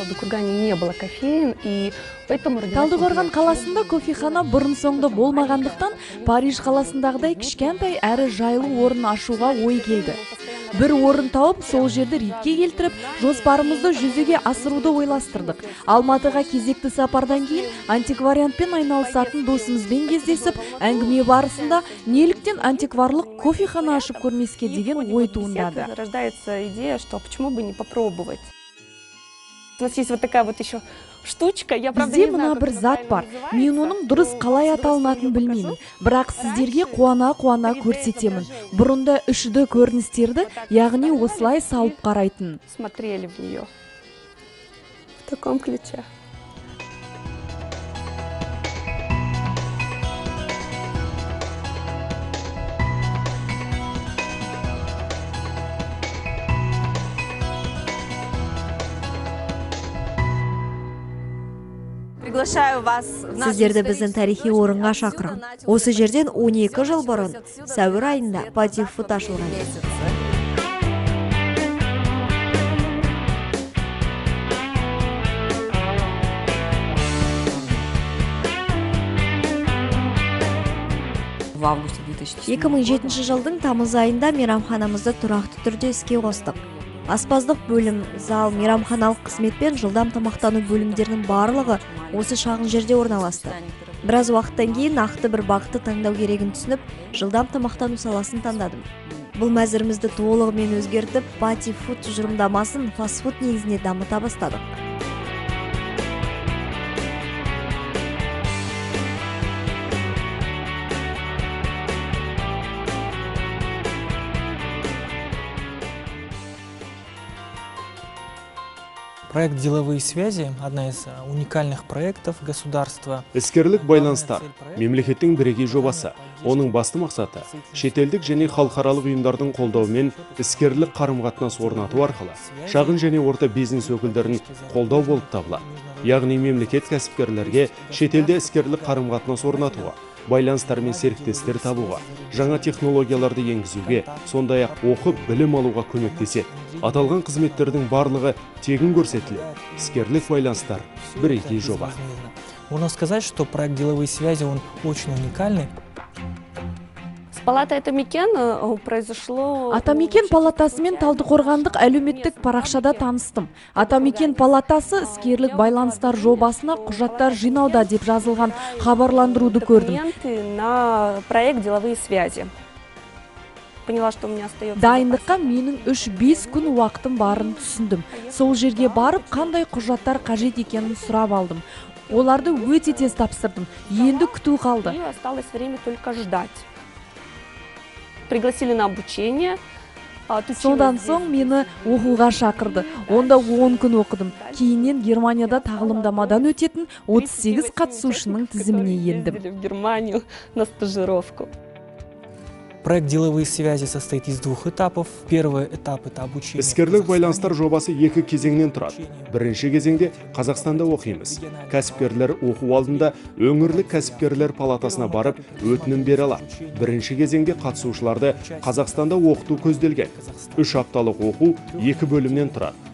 Талдыкоргане не было кофеин, и поэтому Талдыкорган қаласында кофехана бұрын соңды болмағандықтан, Париж қаласындағыдай кішкентай әрі жайлы орын ашуға ой келді. Бір орын тауып, сол жерді ретке келтіріп, жоспарымызды жүзеге асыруды ойластырдық. Алматыға кезекті сапардан кейін антиквариантпен айналысатын досымызбен кездесіп, әңгіме барысында неліктен антикварлық кофехана ашып көрмеске деген ой туындады. Рождается идея, что почему бы не попробовать. У нас есть вот такая вот еще штучка. Я правда не знаю, бір зат бар. Мен оның дұрыс қалай аталынатынын білмеймін. Бірақ сіздерге қуана көрсетемін. Бұрында үшіді көріністерді, яғни осылай салып қарайтын. Смотрели в нее в таком ключе. Сіздерді біздің тарихи орынға шақырам. Осы жерден 12 жыл бұрын, сәуір айында Пати Фуд ашылған. В августе 2007 2007 жылдың тамыз айында мейрамханамызды тұрақты түрде іске қостық. Аспаздық бөлім, зал, мейрамханалық қызметпен жылдам тамақтану бөлімдерінің барлығы осы шағын жерде орналасты. Біраз уақыттан кейін нақты бір бағытты таңдау керегін түсініп, жылдам тамақтану саласын таңдадым. Бұл мәзірімізді толығымен өзгертіп, Пати Фуд тұжырымдамасын фастфуд негізіне дамыта бастадық. Проект «Деловые связи» – одна из уникальных проектов государства. Іскерлік байланыстар мемлекеттің бірегей жобасы. Оның басты мақсаты шетелдік және халықаралық ұйымдардың қолдауымен іскерлік қарым-қатынас орнату арқылы шағын және орта бизнес өкілдерін қолдау болып табылады. Яғни мемлекет кәсіпкерлерге шетелде іскерлік қарым-қатынас орнатуға, байланыстар мен серіктестер табуға, жаңа технологияларды енгізуге, сондай-ақ оқып білім алуға көмектеседі. Аталған қызметтердің барлығы тегін көрсетіледі. Іскерлік байланыстар бірегей жоба. Можно сказать, что проект «Деловые связи» он очень уникальный. С палатой Атамекен произошло... Атамекен палатасымен Талдыкоргандық әлеуметтік парақшада таныстым. Атамекен палатасы іскерлік байланыстар жобасына құжаттар жинауда деп жазылған хабарландыруды көрдім. На проект «Деловые связи». Поняла, что у меня остается... Дайындыққа менің 3-5 күн уақытым барын түсіндім. Сол жерге барып, қандай құжаттар қажет екенін сұрап алдым. Оларды өте тез тапсырдым. Енді күту қалды. И осталось время только ждать. Пригласили на обучение. Содан соң мені оқуға шақырды. Онда 10 күн оқыдым. Кейіннен Германияда тағылымдамадан өтетін 38 қатысушының тізіміне ендім. В Германию на стажировку. Проект «Деловые связи» состоит из 2 этапов. Первый этап – это обучение. Іскерлік байланыстар жобасы 2 кезеңнен тұрады. Бірінші кезеңде Қазақстанда оқимыз. Кәсіпкерлер оқу алдында өңірлік кәсіпкерлер палатасына барып, өтінім бере алады. Бірінші кезеңде қатысушыларды Қазақстанда оқыту көзделген. 3 апталық оқу 2 бөлімнен тұрады.